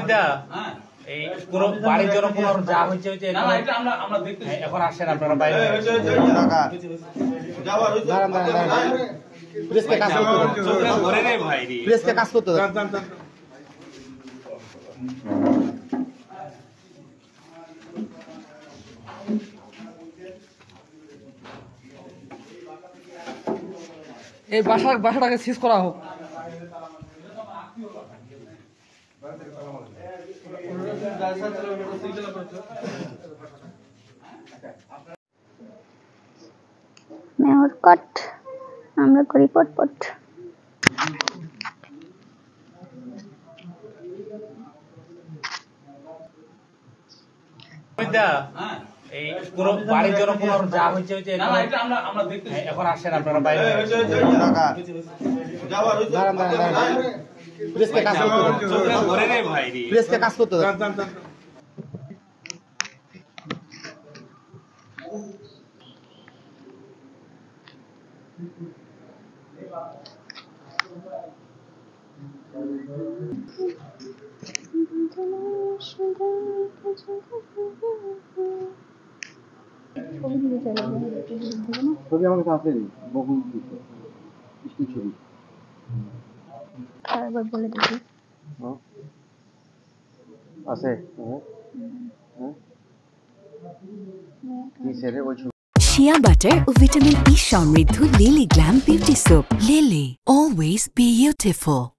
এই পুরো বাড়ির জন্য কোনো যা হচ্ছে না না এটা আমরা দেখতেছি এখন আসেন আপনারা বাইরে প্রেসকে কাজ করতে ধরে রে ভাই প্রেসকে কাজ করতে এই বাসাটাকে সিজ করা হোক। মেয়র কট আমরা করি পটপট। এই পুরো বাড়ির জন্য কোনো যা হচ্ছে না না এটা আমরা দেখতেছি এখন আসেন আপনারা বাইরে প্রেসকে কাজ করতে ধরে রে ভাই প্রেসকে কাজ করতে ছবি আমার কাছে আছে বহু ছবি আরেকবার বলে দেখি আছে শিয়া বাটার ও ভিটামিন ই সমৃদ্ধ Lily glam beauty soap. Lily, always beautiful.